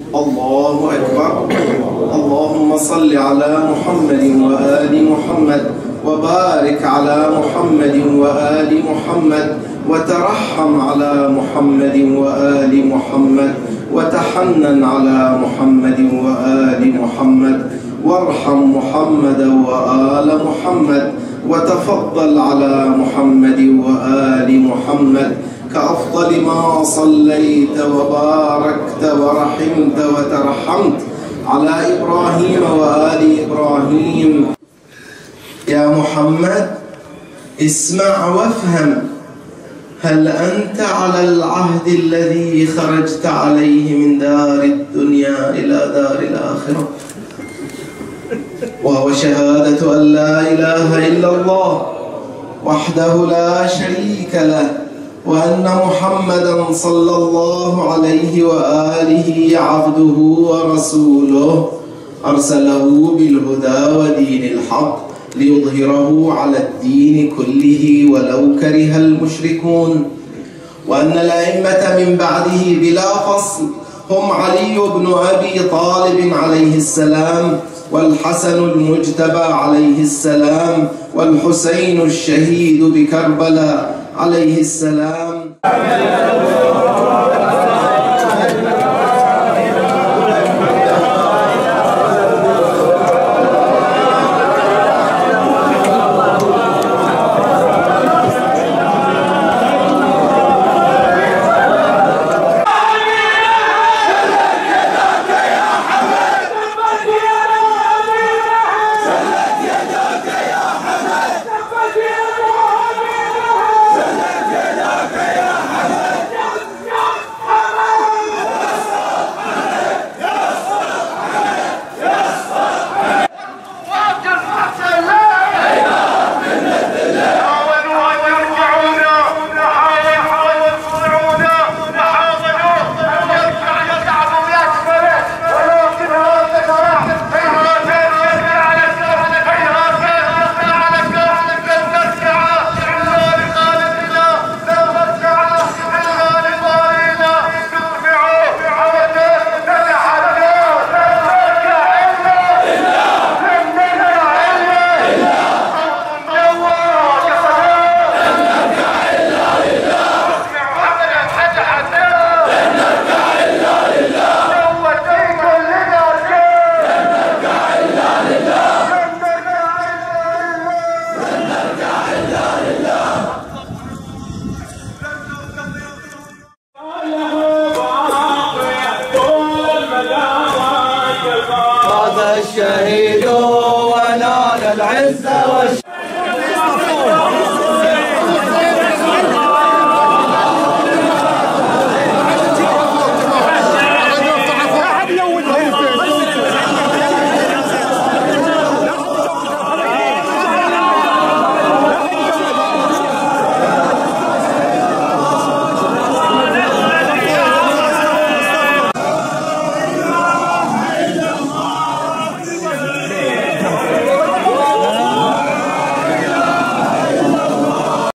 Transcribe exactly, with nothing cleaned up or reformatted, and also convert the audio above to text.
الله أكبر. اللهم صل على محمد وآل محمد وبارك على محمد وآل محمد وترحم على محمد وآل محمد وتحنن على محمد وآل محمد وارحم محمدا وآل محمد وتفضل على محمد وآل محمد كأفضل ما صليت وباركت ورحمت وترحمت على إبراهيم وآل إبراهيم. يا محمد اسمع وافهم، هل أنت على العهد الذي خرجت عليه من دار الدنيا إلى دار الآخرة، وهو شهادة أن لا إله إلا الله وحده لا شريك له، وأن محمدًا صلى الله عليه وآله عبده ورسوله أرسله بالهدى ودين الحق ليظهره على الدين كله ولو كره المشركون، وأن الأئمة من بعده بلا فصل هم علي بن أبي طالب عليه السلام، والحسن المجتبى عليه السلام، والحسين الشهيد بكربلاء عليه السلام. الشهيد ونال العز والشرف